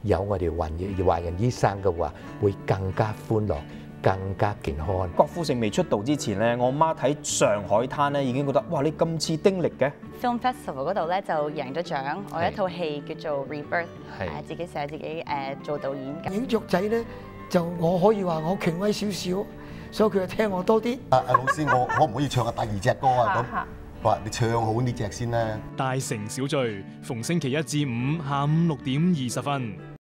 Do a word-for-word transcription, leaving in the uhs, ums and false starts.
有我哋華人華人醫生嘅話，會更加歡樂。更加健康。 郭富城未出道之前咧，我媽睇《上海灘》咧已經覺得哇，你咁似丁力嘅。 Film Festival 嗰度咧就贏咗獎，我有一套戲叫做 Rebirth， 誒自己寫自己誒做導演嘅。 影雀仔咧就我可以話我權威少少，所以佢就聽我多啲。 阿阿老師，我可唔可以唱下第二隻歌啊？咁，話你唱好呢隻先啦。 大城小聚，逢星期一至五下午六點二十分。